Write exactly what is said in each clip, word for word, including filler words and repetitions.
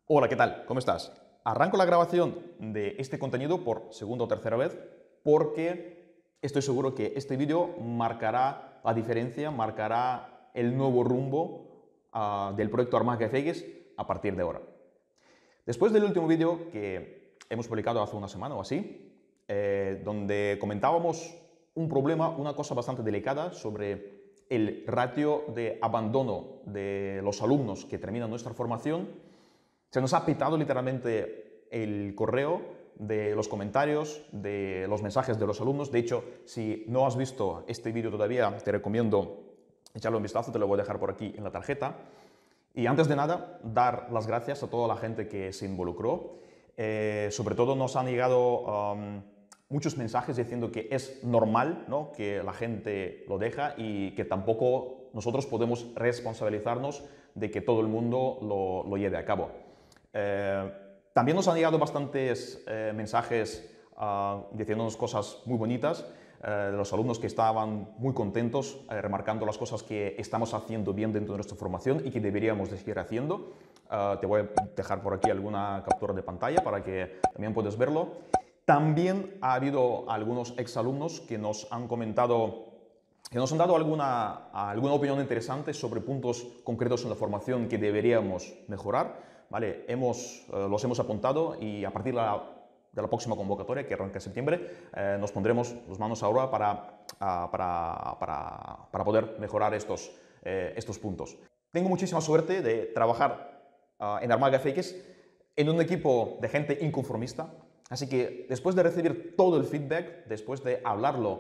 Hola, ¿qué tal? ¿Cómo estás? Arranco la grabación de este contenido por segunda o tercera vez porque estoy seguro que este vídeo marcará la diferencia, marcará el nuevo rumbo uh, del proyecto ArmagaFX a partir de ahora. Después del último vídeo que hemos publicado hace una semana o así, eh, donde comentábamos un problema, una cosa bastante delicada sobre el ratio de abandono de los alumnos que terminan nuestra formación, se nos ha pitado literalmente el correo de los comentarios, de los mensajes de los alumnos. De hecho, si no has visto este vídeo todavía, te recomiendo echarle un vistazo, te lo voy a dejar por aquí en la tarjeta. Y antes de nada, dar las gracias a toda la gente que se involucró. Eh, sobre todo nos han llegado um, muchos mensajes diciendo que es normal, ¿no?, que la gente lo deja y que tampoco nosotros podemos responsabilizarnos de que todo el mundo lo, lo lleve a cabo. Eh, también nos han llegado bastantes eh, mensajes uh, diciéndonos cosas muy bonitas eh, de los alumnos que estaban muy contentos, eh, remarcando las cosas que estamos haciendo bien dentro de nuestra formación y que deberíamos de seguir haciendo. Uh, te voy a dejar por aquí alguna captura de pantalla para que también puedas verlo. También ha habido algunos exalumnos que nos han comentado, que nos han dado alguna, alguna opinión interesante sobre puntos concretos en la formación que deberíamos mejorar. Vale, hemos, eh, los hemos apuntado y a partir de la, de la próxima convocatoria, que arranca en septiembre, eh, nos pondremos las manos a obra para, a, para, para, para poder mejorar estos, eh, estos puntos. Tengo muchísima suerte de trabajar uh, en ArmagaFX en un equipo de gente inconformista, así que después de recibir todo el feedback, después de hablarlo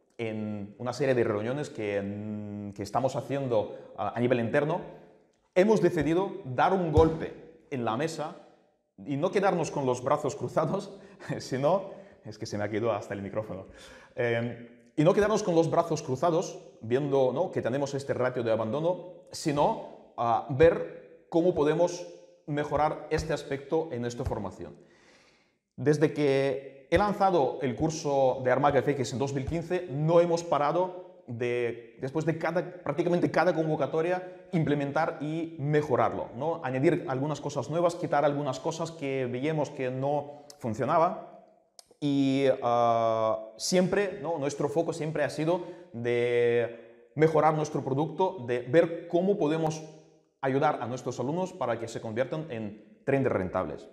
en una serie de reuniones que, que estamos haciendo uh, a nivel interno, hemos decidido dar un golpe en la mesa y no quedarnos con los brazos cruzados, sino, es que se me ha quedado hasta el micrófono, eh, y no quedarnos con los brazos cruzados viendo, ¿no?, que tenemos este ratio de abandono, sino uh, ver cómo podemos mejorar este aspecto en nuestra formación. Desde que he lanzado el curso de ArmagaFX en dos mil quince, no hemos parado de, después de cada, prácticamente cada convocatoria, implementar y mejorarlo, ¿no? Añadir algunas cosas nuevas, quitar algunas cosas que veíamos que no funcionaban. Y uh, siempre, ¿no?, nuestro foco siempre ha sido de mejorar nuestro producto, de ver cómo podemos ayudar a nuestros alumnos para que se conviertan en traders rentables.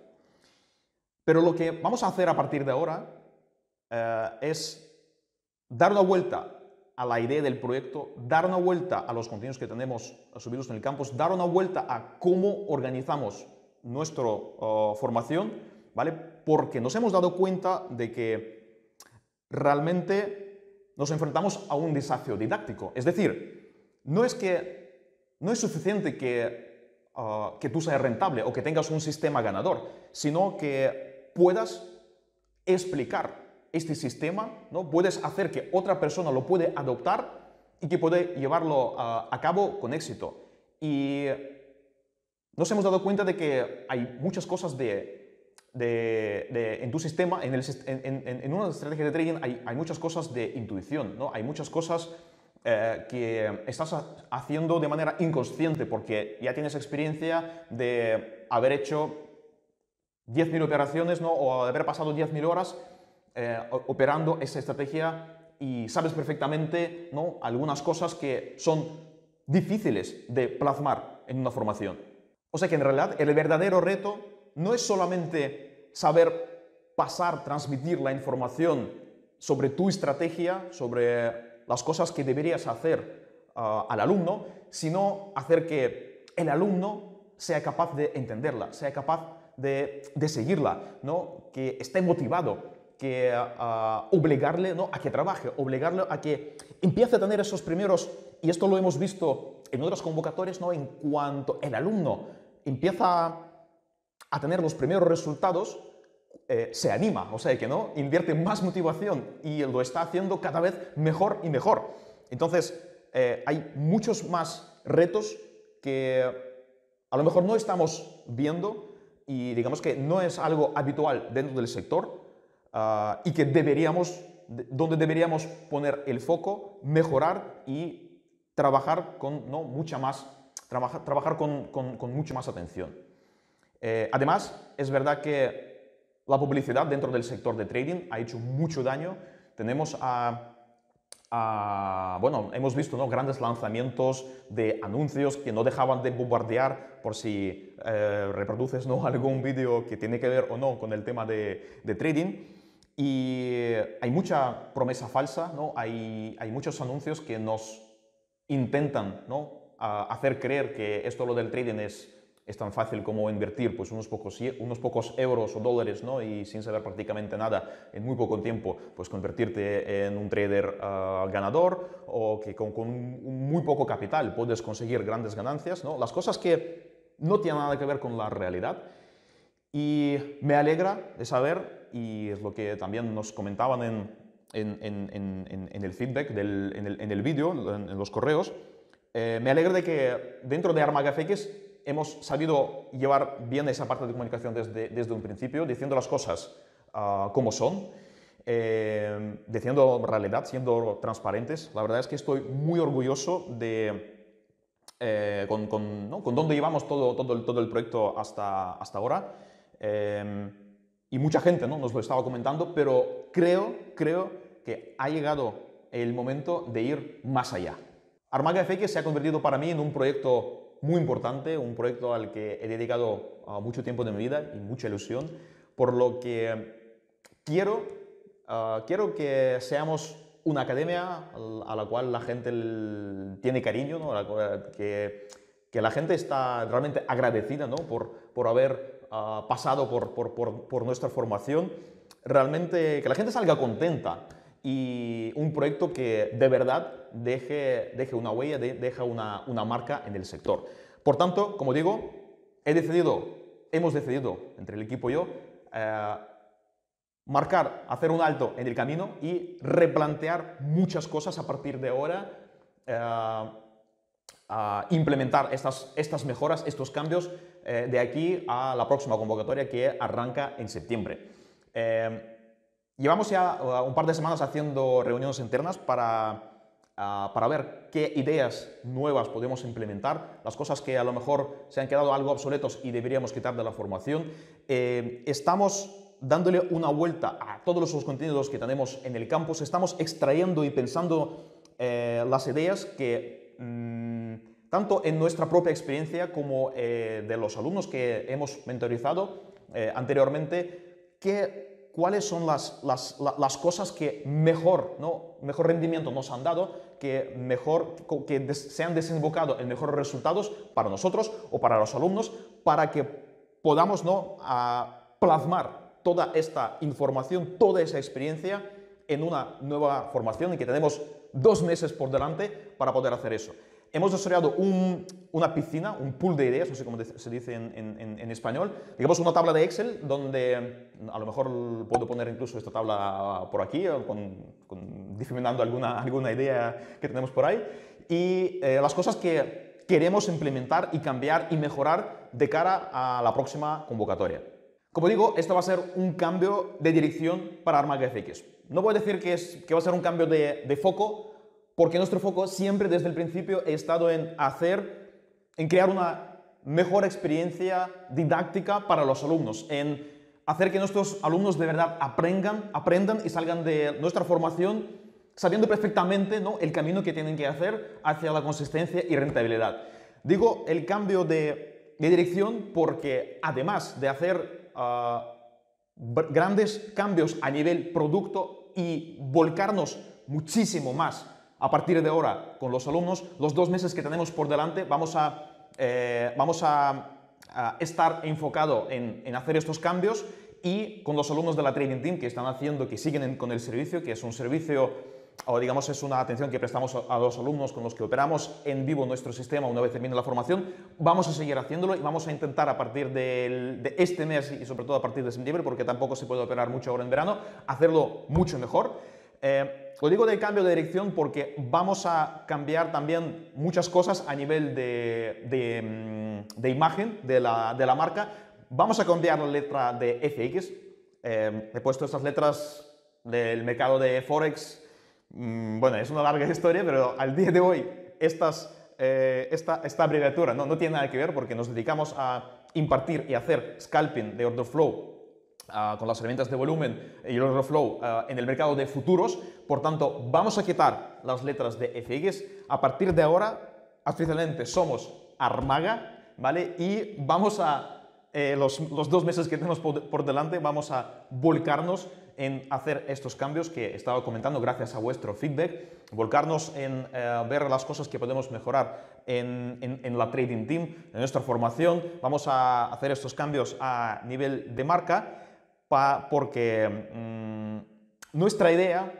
Pero lo que vamos a hacer a partir de ahora eh, es dar una vuelta a la idea del proyecto, dar una vuelta a los contenidos que tenemos subidos en el campus, dar una vuelta a cómo organizamos nuestra uh, formación, ¿vale? Porque nos hemos dado cuenta de que realmente nos enfrentamos a un desafío didáctico. Es decir, no es que no es suficiente que, uh, que tú seas rentable o que tengas un sistema ganador, sino que puedas explicar este sistema, ¿no? Puedes hacer que otra persona lo puede adoptar y que puede llevarlo uh, a cabo con éxito. Y nos hemos dado cuenta de que hay muchas cosas de, de, de, en tu sistema, en, el, en, en, en una estrategia de trading hay, hay muchas cosas de intuición, ¿no? Hay muchas cosas eh, que estás haciendo de manera inconsciente porque ya tienes experiencia de haber hecho diez mil operaciones, ¿no?, o de haber pasado diez mil horas eh, operando esa estrategia y sabes perfectamente, ¿no?, algunas cosas que son difíciles de plasmar en una formación. O sea que en realidad el verdadero reto no es solamente saber pasar, transmitir la información sobre tu estrategia, sobre las cosas que deberías hacer uh, al alumno, sino hacer que el alumno sea capaz de entenderla, sea capaz De, de seguirla, ¿no?, que esté motivado, que uh, obligarle, ¿no?, a que trabaje, obligarle a que empiece a tener esos primeros, y esto lo hemos visto en otras convocatorias, ¿no?, en cuanto el alumno empieza a tener los primeros resultados, eh, se anima, o sea que, ¿no?, invierte más motivación y lo está haciendo cada vez mejor y mejor. Entonces, eh, hay muchos más retos que a lo mejor no estamos viendo y digamos que no es algo habitual dentro del sector uh, y que deberíamos, de, donde deberíamos poner el foco, mejorar y trabajar con, ¿no?, mucha más, trabaja, trabajar con, con, con mucha más atención. Eh, además, es verdad que la publicidad dentro del sector de trading ha hecho mucho daño. Tenemos a... a bueno, hemos visto, ¿no?, grandes lanzamientos de anuncios que no dejaban de bombardear por si eh, reproduces, ¿no?, algún vídeo que tiene que ver o no con el tema de, de trading. Y hay mucha promesa falsa, ¿no? Hay, hay muchos anuncios que nos intentan, ¿no?, a hacer creer que esto lo del trading es, es tan fácil como invertir pues unos pocos, unos pocos euros o dólares, ¿no?, y sin saber prácticamente nada, en muy poco tiempo, pues convertirte en un trader uh, ganador, o que con, con un muy poco capital puedes conseguir grandes ganancias, ¿no? Las cosas que no tienen nada que ver con la realidad. Y me alegra de saber, y es lo que también nos comentaban en, en, en, en, en el feedback, del, en el, en el vídeo, en, en los correos, eh, me alegra de que dentro de ArmagaFX hemos sabido llevar bien esa parte de comunicación desde, desde un principio, diciendo las cosas uh, como son, eh, diciendo realidad, siendo transparentes. La verdad es que estoy muy orgulloso de eh, con, con, ¿no?, con dónde llevamos todo, todo, el, todo el proyecto hasta, hasta ahora. Eh, y mucha gente, ¿no?, nos lo estaba comentando, pero creo, creo que ha llegado el momento de ir más allá. ArmagaFX se ha convertido para mí en un proyecto muy importante, un proyecto al que he dedicado uh, mucho tiempo de mi vida y mucha ilusión, por lo que quiero, uh, quiero que seamos una academia a la cual la gente tiene cariño, ¿no?, a la, que, que la gente está realmente agradecida, ¿no?, por, por haber uh, pasado por, por, por, por nuestra formación, realmente que la gente salga contenta. Y un proyecto que de verdad deje, deje una huella, de, deja una, una marca en el sector. Por tanto, como digo, he decidido, hemos decidido, entre el equipo y yo, eh, marcar, hacer un alto en el camino y replantear muchas cosas a partir de ahora, eh, a implementar estas, estas mejoras, estos cambios eh, de aquí a la próxima convocatoria que arranca en septiembre. Eh, Llevamos ya uh, un par de semanas haciendo reuniones internas para, uh, para ver qué ideas nuevas podemos implementar, las cosas que a lo mejor se han quedado algo obsoletos y deberíamos quitar de la formación. Eh, estamos dándole una vuelta a todos los contenidos que tenemos en el campus, estamos extrayendo y pensando eh, las ideas que, mmm, tanto en nuestra propia experiencia como eh, de los alumnos que hemos mentorizado eh, anteriormente, que cuáles son las, las, las cosas que mejor, ¿no?, mejor rendimiento nos han dado, que, mejor, que des, se han desembocado en mejores resultados para nosotros o para los alumnos, para que podamos, ¿no?, a plasmar toda esta información, toda esa experiencia en una nueva formación, y que tenemos dos meses por delante para poder hacer eso. Hemos desarrollado un, una piscina, un pool de ideas, no sé cómo se dice en, en, en español, digamos una tabla de Excel donde a lo mejor puedo poner incluso esta tabla por aquí, con, con, difuminando alguna, alguna idea que tenemos por ahí, y eh, las cosas que queremos implementar y cambiar y mejorar de cara a la próxima convocatoria. Como digo, esto va a ser un cambio de dirección para ArmagaFX. No voy a decir que, es, que va a ser un cambio de, de foco, porque nuestro foco siempre desde el principio ha estado en hacer, en crear una mejor experiencia didáctica para los alumnos, en hacer que nuestros alumnos de verdad aprendan, aprendan y salgan de nuestra formación sabiendo perfectamente, ¿no?, el camino que tienen que hacer hacia la consistencia y rentabilidad. Digo el cambio de, de dirección porque además de hacer uh, grandes cambios a nivel producto y volcarnos muchísimo más a partir de ahora con los alumnos, los dos meses que tenemos por delante, vamos a, eh, vamos a, a estar enfocado en, en hacer estos cambios, y con los alumnos de la Trading Team que están haciendo, que siguen en, con el servicio, que es un servicio, o digamos es una atención que prestamos a, a los alumnos con los que operamos en vivo nuestro sistema una vez termine la formación, vamos a seguir haciéndolo y vamos a intentar a partir del, de este mes y sobre todo a partir de septiembre, porque tampoco se puede operar mucho ahora en verano, hacerlo mucho mejor. Eh, lo digo de cambio de dirección porque vamos a cambiar también muchas cosas a nivel de, de, de imagen de la, de la marca. Vamos a cambiar la letra de F X. Eh, he puesto estas letras del mercado de Forex. Mm, bueno, es una larga historia, pero al día de hoy estas, eh, esta, esta abreviatura no, no tiene nada que ver, porque nos dedicamos a, impartir y hacer scalping de order flow Uh, con las herramientas de volumen y el order flow uh, en el mercado de futuros. Por tanto, vamos a quitar las letras de F X. A partir de ahora, oficialmente somos Armaga, ¿vale? Y vamos a, eh, los, los dos meses que tenemos por, por delante, vamos a volcarnos en hacer estos cambios que he estado comentando gracias a vuestro feedback, volcarnos en eh, ver las cosas que podemos mejorar en, en, en la Trading Team, en nuestra formación. Vamos a hacer estos cambios a nivel de marca, porque mmm, nuestra idea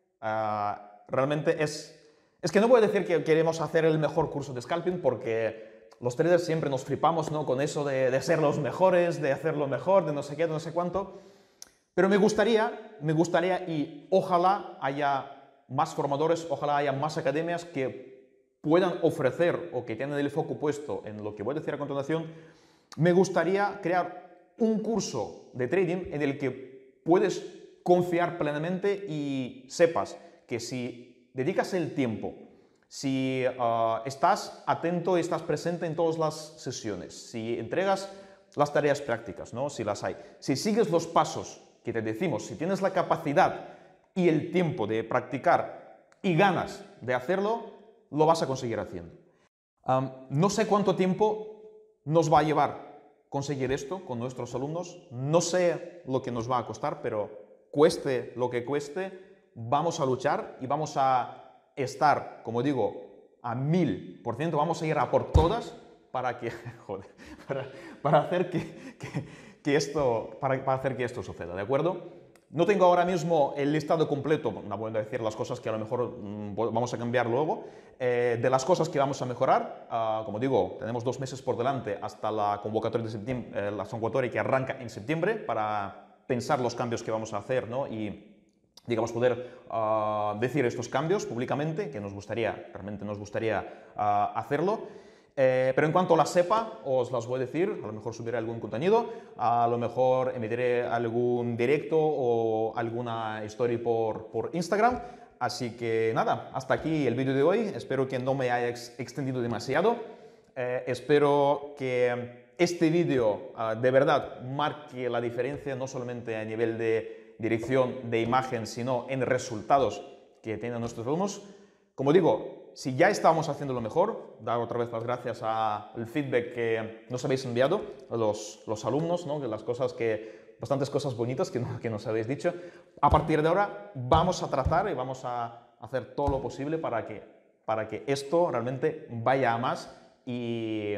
uh, realmente es, es que no voy a decir que queremos hacer el mejor curso de scalping, porque los traders siempre nos flipamos, ¿no?, con eso de, de ser los mejores, de hacerlo mejor, de no sé qué, de no sé cuánto. Pero me gustaría, me gustaría y ojalá haya más formadores, ojalá haya más academias que puedan ofrecer o que tengan el foco puesto en lo que voy a decir a continuación. Me gustaría crear un curso de trading en el que puedes confiar plenamente y sepas que si dedicas el tiempo, si uh, estás atento y estás presente en todas las sesiones, si entregas las tareas prácticas, ¿no?, si las hay, si sigues los pasos que te decimos, si tienes la capacidad y el tiempo de practicar y ganas de hacerlo, lo vas a conseguir haciendo. Um, no sé cuánto tiempo nos va a llevar conseguir esto con nuestros alumnos, no sé lo que nos va a costar, pero cueste lo que cueste, vamos a luchar y vamos a estar, como digo, a mil por ciento, vamos a ir a por todas para que, joder, para, para hacer que, que, que esto, para, para hacer que esto suceda, ¿de acuerdo? No tengo ahora mismo el listado completo, no voy a decir las cosas que a lo mejor mmm, vamos a cambiar luego, eh, de las cosas que vamos a mejorar. Uh, como digo, tenemos dos meses por delante hasta la convocatoria de septiembre, eh, la convocatoria que arranca en septiembre, para pensar los cambios que vamos a hacer, ¿no?, y, digamos, poder uh, decir estos cambios públicamente, que nos gustaría, realmente nos gustaría uh, hacerlo. Eh, pero en cuanto las sepa, os las voy a decir, a lo mejor subiré algún contenido, a lo mejor emitiré algún directo o alguna story por, por Instagram. Así que nada, hasta aquí el vídeo de hoy. Espero que no me haya ex extendido demasiado. Eh, espero que este vídeo uh, de verdad marque la diferencia, no solamente a nivel de dirección de imagen, sino en resultados que tienen nuestros alumnos. Como digo, si ya estábamos haciendo lo mejor, dar otra vez las gracias al feedback que nos habéis enviado, a los, los alumnos, ¿no?, de las cosas que, bastantes cosas bonitas que, no, que nos habéis dicho. A partir de ahora vamos a tratar y vamos a hacer todo lo posible para que, para que esto realmente vaya a más y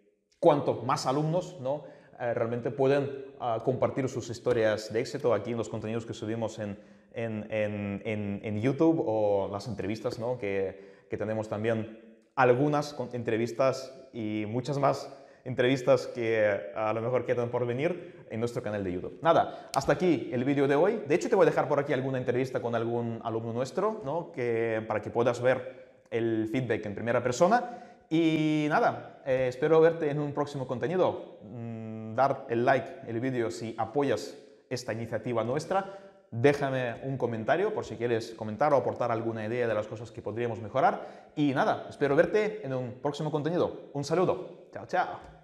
cuanto más alumnos, ¿no?, eh, realmente pueden uh, compartir sus historias de éxito aquí en los contenidos que subimos en, en, en, en, en YouTube, o las entrevistas, ¿no?, que que tenemos también algunas entrevistas y muchas más entrevistas que a lo mejor quedan por venir en nuestro canal de YouTube. Nada, hasta aquí el vídeo de hoy. De hecho, te voy a dejar por aquí alguna entrevista con algún alumno nuestro, ¿no?, que, para que puedas ver el feedback en primera persona. Y nada, eh, espero verte en un próximo contenido. Mm, dar el like el vídeo si apoyas esta iniciativa nuestra. Déjame un comentario por si quieres comentar o aportar alguna idea de las cosas que podríamos mejorar. Y nada, espero verte en un próximo contenido. Un saludo. Chao, chao.